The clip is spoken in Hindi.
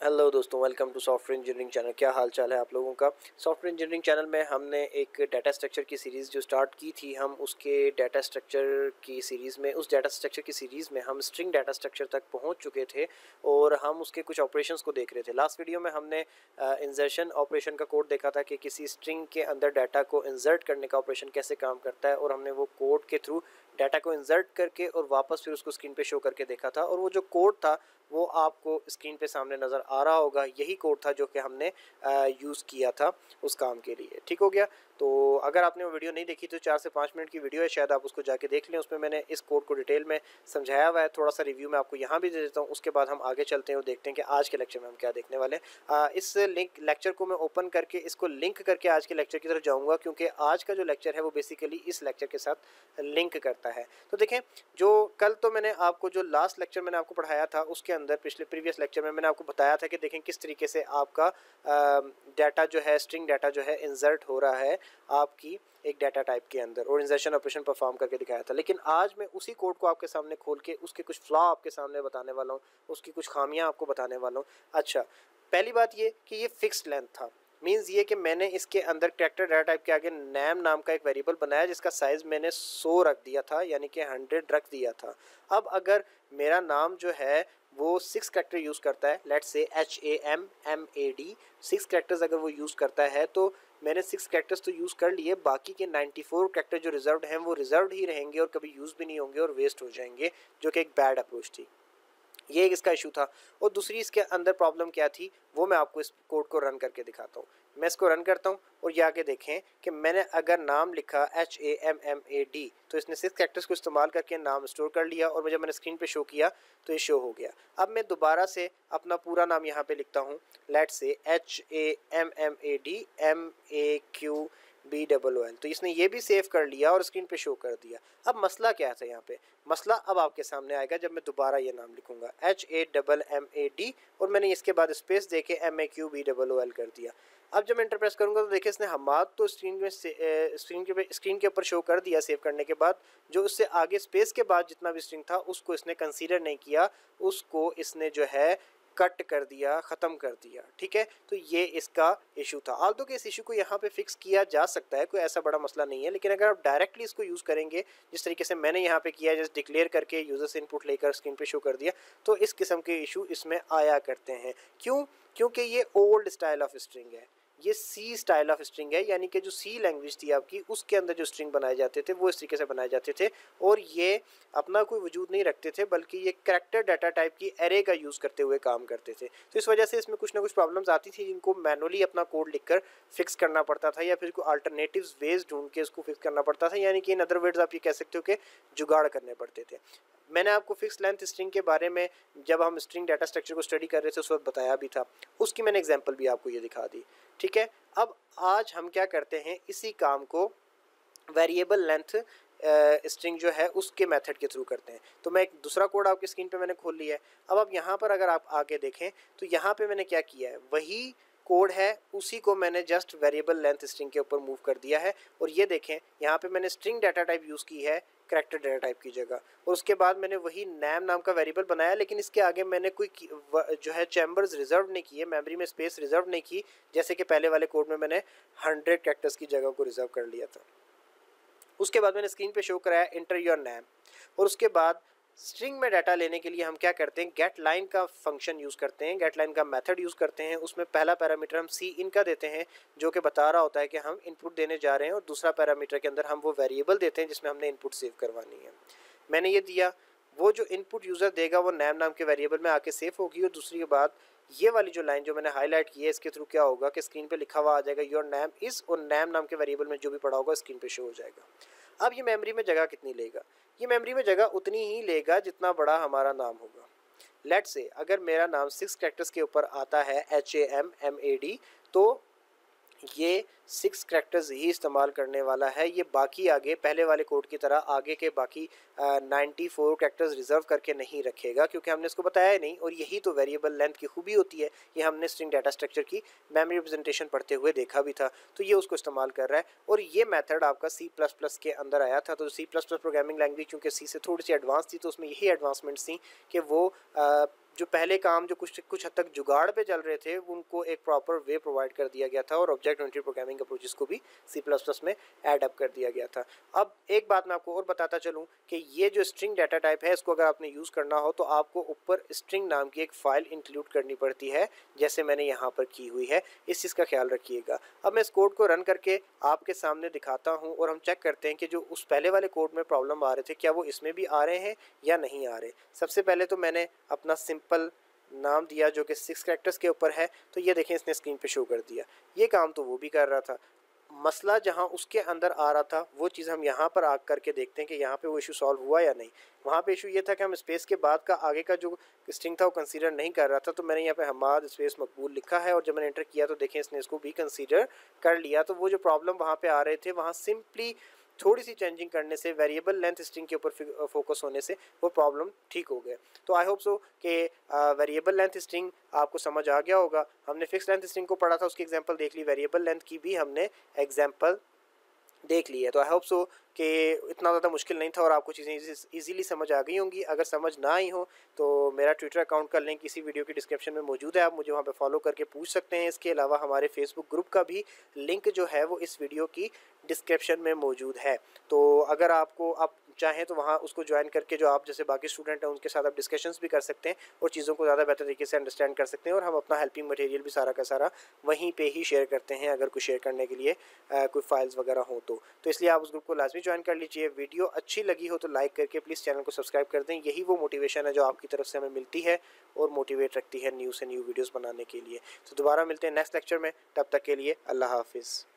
हेलो दोस्तों, welcome to software engineering channel. क्या हाल चाल है आप लोगों का। सॉफ्टवेयर इंजीनियरिंग चैनल में हमने एक डाटा स्ट्रक्चर की सीरीज़ जो स्टार्ट की थी, हम उसके डाटा स्ट्रक्चर की सीरीज़ में हम स्ट्रिंग डाटा स्ट्रक्चर तक पहुंच चुके थे और हम उसके कुछ ऑपरेशंस को देख रहे थे। लास्ट वीडियो में हमने इंसर्शन ऑपरेशन का कोड देखा था कि किसी स्ट्रिंग के अंदर डाटा को इंसर्ट करने का ऑपरेशन कैसे काम करता है, और हमने वो कोड के थ्रू डाटा को इंसर्ट करके और वापस फिर उसको स्क्रीन पे शो करके देखा था। और वो जो कोड था वो आपको स्क्रीन पे सामने नज़र आ रहा होगा। यही कोड था जो कि हमने यूज़ किया था उस काम के लिए। ठीक हो गया। तो अगर आपने वो वीडियो नहीं देखी तो 4 से 5 मिनट की वीडियो है, शायद आप उसको जाके देख लें। उसमें मैंने इस कोड को डिटेल में समझाया हुआ है। थोड़ा सा रिव्यू मैं आपको यहाँ भी दे देता हूँ, उसके बाद हम आगे चलते हैं और देखते हैं कि आज के लेक्चर में हम क्या देखने वाले हैं। इस लेक्चर को मैं ओपन करके इसको लिंक करके आज के लेक्चर की तरफ जाऊँगा, क्योंकि आज का जो लेक्चर है वो बेसिकली इस लेक्चर के साथ लिंक करता है। तो देखें, जो कल तो मैंने आपको जो लास्ट लेक्चर मैंने आपको पढ़ाया था उसके अंदर प्रीवियस लेक्चर में मैंने आपको बताया था कि देखें किस तरीके से आपका डाटा जो है, स्ट्रिंग डाटा जो है इंसर्ट हो रहा है आपकी एक डाटा टाइप के अंदर, और इंसर्शन ऑपरेशन परफॉर्म करके दिखाया था। लेकिन आज मैं उसी कोड को आपके सामने खोल के उसके कुछ फ्लॉ आपके सामने बताने वाला हूँ, उसकी कुछ खामियां आपको बताने वाला हूँ। अच्छा, पहली बात ये कि ये फिक्स्ड लेंथ था। मीन्स ये कि मैंने इसके अंदर कैरेक्टर डाटा टाइप के आगे नैम नाम का एक वेरिएबल बनाया जिसका साइज़ मैंने 100 रख दिया था, यानी कि 100 रख दिया था। अब अगर मेरा नाम जो है वो 6 कैरेक्टर यूज़ करता है, लेट्स से HAMMAD 6 कैरेक्टर्स अगर वो यूज़ करता है, तो मैंने 6 कैरेक्टर्स तो यूज़ कर लिए, बाकी के 94 कैरेक्टर जो रिजर्व्ड हैं वो रिजर्व्ड ही रहेंगे और कभी यूज़ भी नहीं होंगे और वेस्ट हो जाएंगे, जो कि एक बैड अप्रोच थी। ये एक इसका इशू था। और दूसरी इसके अंदर प्रॉब्लम क्या थी वो मैं आपको इस कोड को रन करके दिखाता हूँ। मैं इसको रन करता हूँ और ये आगे देखें कि मैंने अगर नाम लिखा HAMMAD, तो इसने 6 कैरेक्टर्स को इस्तेमाल करके नाम स्टोर कर लिया और जब मैंने स्क्रीन पे शो किया तो ये शो हो गया। अब मैं दोबारा से अपना पूरा नाम यहाँ पे लिखता हूँ, लेट्स से HAMMAD तो इसने ये भी सेव कर लिया और स्क्रीन पे शो कर दिया। अब मसला क्या था यहाँ पे, मसला अब आपके सामने आएगा जब मैं दोबारा ये नाम लिखूंगा HAMMAD और मैंने इसके बाद स्पेस देके MAQBOOL कर दिया। अब जब मैं एंटर प्रेस करूंगा तो देखिए इसने हमाद तो स्क्रीन के ऊपर शो कर दिया सेव करने के बाद। जो उससे आगे स्पेस के बाद जितना भी स्ट्रिंग था उसको इसने कंसीडर नहीं किया, उसको इसने जो है कट कर दिया, ख़त्म कर दिया। ठीक है, तो ये इसका इशू था। आल्दो कि इस इशू को यहाँ पे फिक्स किया जा सकता है, कोई ऐसा बड़ा मसला नहीं है, लेकिन अगर आप डायरेक्टली इसको यूज़ करेंगे जिस तरीके से मैंने यहाँ पे किया है, जस्ट डिक्लेयर करके यूज़र से इनपुट लेकर स्क्रीन पे शो कर दिया, तो इस किस्म के इशू इसमें आया करते हैं। क्यों? क्योंकि ये ओल्ड स्टाइल ऑफ स्ट्रिंग है, ये सी स्टाइल ऑफ स्ट्रिंग है, यानी कि जो सी लैंग्वेज थी आपकी उसके अंदर जो स्ट्रिंग बनाए जाते थे वो इस तरीके से बनाए जाते थे, और ये अपना कोई वजूद नहीं रखते थे, बल्कि ये कैरेक्टर डाटा टाइप की एरे का यूज़ करते हुए काम करते थे। तो इस वजह से इसमें कुछ ना कुछ प्रॉब्लम्स आती थी जिनको मैनुअली अपना कोड लिखकर फिक्स करना पड़ता था, या फिर कोई अल्टरनेटिव वेज ढूंढ के इसको फिक्स करना पड़ता था, यानी कि इन अदर वर्ड्स आप ये कह सकते हो कि जुगाड़ करने पड़ते थे। मैंने आपको फिक्स लेंथ स्ट्रिंग के बारे में जब हम स्ट्रिंग डाटा स्ट्रक्चर को स्टडी कर रहे थे उस वक्त बताया भी था, उसकी मैंने एग्जांपल भी आपको ये दिखा दी। ठीक है, अब आज हम क्या करते हैं, इसी काम को वेरिएबल लेंथ स्ट्रिंग जो है उसके मेथड के थ्रू करते हैं। तो मैं एक दूसरा कोड आपकी स्क्रीन पे मैंने खोल लिया है। अब आप यहाँ पर अगर आप आगे देखें तो यहाँ पे मैंने क्या किया है, वही कोड है, उसी को मैंने जस्ट वेरिएबल लेंथ स्ट्रिंग के ऊपर मूव कर दिया है। और ये देखें यहाँ पे मैंने स्ट्रिंग डाटा टाइप यूज़ की है कैरेक्टर डाटा टाइप की जगह, और उसके बाद मैंने वही नैम नाम का वेरिएबल बनाया, लेकिन इसके आगे मैंने कोई जो है चैम्बर्स रिजर्व नहीं किए, मेमोरी में स्पेस रिजर्व नहीं की, जैसे कि पहले वाले कोड में मैंने 100 कैरेक्टर्स की जगह को रिजर्व कर लिया था। उसके बाद मैंने स्क्रीन पे शो कराया इंटर योर नेम, और उसके बाद स्ट्रिंग में डाटा लेने के लिए हम क्या करते हैं, गेट लाइन का फंक्शन यूज़ करते हैं, गेट लाइन का मेथड यूज़ करते हैं। उसमें पहला पैरामीटर हम सी इन का देते हैं जो कि बता रहा होता है कि हम इनपुट देने जा रहे हैं, और दूसरा पैरामीटर के अंदर हम वो वेरिएबल देते हैं जिसमें हमने इनपुट सेव करवानी है। मैंने ये दिया, वो जो इनपुट यूज़र देगा वो नैम नाम के वेरिएबल में आके सेव होगी, और दूसरी बात ये वाली जो लाइन जो मैंने हाईलाइट की है इसके थ्रू क्या होगा कि स्क्रीन पे लिखा हुआ आ जाएगा योर नेम इज़, और नैम नाम के वेरिएबल में जो भी पड़ा होगा स्क्रीन पे शो हो जाएगा। अब ये मेमोरी में जगह कितनी लेगा, ये मेमोरी में जगह उतनी ही लेगा जितना बड़ा हमारा नाम होगा। लेट्स से अगर मेरा नाम 6 कैरेक्टर्स के ऊपर आता है HAMMAD, तो ये 6 कैरेक्टर्स ही इस्तेमाल करने वाला है। ये बाकी आगे पहले वाले कोड की तरह आगे के बाकी 94 कैरेक्टर्स रिजर्व करके नहीं रखेगा, क्योंकि हमने इसको बताया ही नहीं। और यही तो वेरिएबल लेंथ की खूबी होती है, ये हमने स्ट्रिंग डाटा स्ट्रक्चर की मेमोरी रिप्रेजेंटेशन पढ़ते हुए देखा भी था। तो ये उसको इस्तेमाल कर रहा है, और ये मेथड आपका C++ के अंदर आया था। तो C++ प्रोग्रामिंग लैंग्वेज चूँकि C से थोड़ी सी एडवांस थी, तो उसमें यही एडवांसमेंट्स थी कि वो जो पहले काम जो कुछ हद तक जुगाड़ पे चल रहे थे उनको एक प्रॉपर वे प्रोवाइड कर दिया गया था और ऑब्जेक्ट ओरिएंटेड प्रोग्रामिंग अप्रोचेस को भी C++ में ऐड अप कर दिया गया था। अब एक बात मैं आपको और बताता चलूँ कि ये जो स्ट्रिंग डाटा टाइप है इसको अगर आपने यूज़ करना हो तो आपको ऊपर स्ट्रिंग नाम की एक फ़ाइल इंक्लूड करनी पड़ती है, जैसे मैंने यहाँ पर की हुई है। इस चीज़ का ख्याल रखिएगा। अब मैं इस कोड को रन करके आपके सामने दिखाता हूँ और हम चेक करते हैं कि जो उस पहले वाले कोड में प्रॉब्लम आ रहे थे क्या वो इसमें भी आ रहे हैं या नहीं आ रहे। सबसे पहले तो मैंने अपना सिंपल नाम दिया जो कि 6 कैरेक्टर्स के ऊपर है, तो ये देखें इसने स्क्रीन पे शो कर दिया। ये काम तो वो भी कर रहा था। मसला जहाँ उसके अंदर आ रहा था वो चीज़ हम यहाँ पर आ करके देखते हैं कि यहाँ पे वो इशू सॉल्व हुआ या नहीं। वहाँ पे इशू ये था कि हम स्पेस के बाद का आगे का जो स्ट्रिंग था वो कंसीडर नहीं कर रहा था, तो मैंने यहाँ पे हमाद स्पेस मकबूल लिखा है और जब मैंने एंटर किया तो देखें इसने इसको भी कंसीडर कर लिया। तो वो जो प्रॉब्लम वहाँ पे आ रहे थे वहाँ सिंपली थोड़ी सी चेंजिंग करने से, वेरिएबल लेंथ स्ट्रिंग के ऊपर फोकस होने से वो प्रॉब्लम ठीक हो गया। तो आई होप सो कि वेरिएबल लेंथ स्ट्रिंग आपको समझ आ गया होगा। हमने फिक्स लेंथ स्ट्रिंग को पढ़ा था, उसकी एग्जांपल देख ली, वेरिएबल लेंथ की भी हमने एग्जांपल देख ली है। तो आई होप सो कि इतना ज़्यादा मुश्किल नहीं था और आपको चीज़ें इजीली समझ आ गई होंगी। अगर समझ ना आई हो तो मेरा ट्विटर अकाउंट का लिंक इसी वीडियो की डिस्क्रिप्शन में मौजूद है, आप मुझे वहाँ पे फॉलो करके पूछ सकते हैं। इसके अलावा हमारे फेसबुक ग्रुप का भी लिंक जो है वो इस वीडियो की डिस्क्रिप्शन में मौजूद है। तो अगर आप चाहें तो वहाँ उसको ज्वाइन करके जो आप जैसे बाकी स्टूडेंट हैं उनके साथ आप डिस्कशंस भी कर सकते हैं और चीज़ों को ज़्यादा बेहतर तरीके से अंडरस्टैंड कर सकते हैं। और हम अपना हेल्पिंग मटेरियल भी सारा का सारा वहीं पे ही शेयर करते हैं, अगर कुछ शेयर करने के लिए कोई फाइल्स वगैरह हो तो इसलिए आप उस ग्रुप को लाजमी ज्वाइन कर लीजिए। वीडियो अच्छी लगी हो तो लाइक करके प्लीज़ चैनल को सब्सक्राइब कर दें। यही वो मोटिवेशन है जो आपकी तरफ से हमें मिलती है और मोटिवेट रखती है न्यू से न्यू वीडियोज़ बनाने के लिए। तो दोबारा मिलते हैं नेक्स्ट लेक्चर में, तब तक के लिए अल्लाह हाफिज़।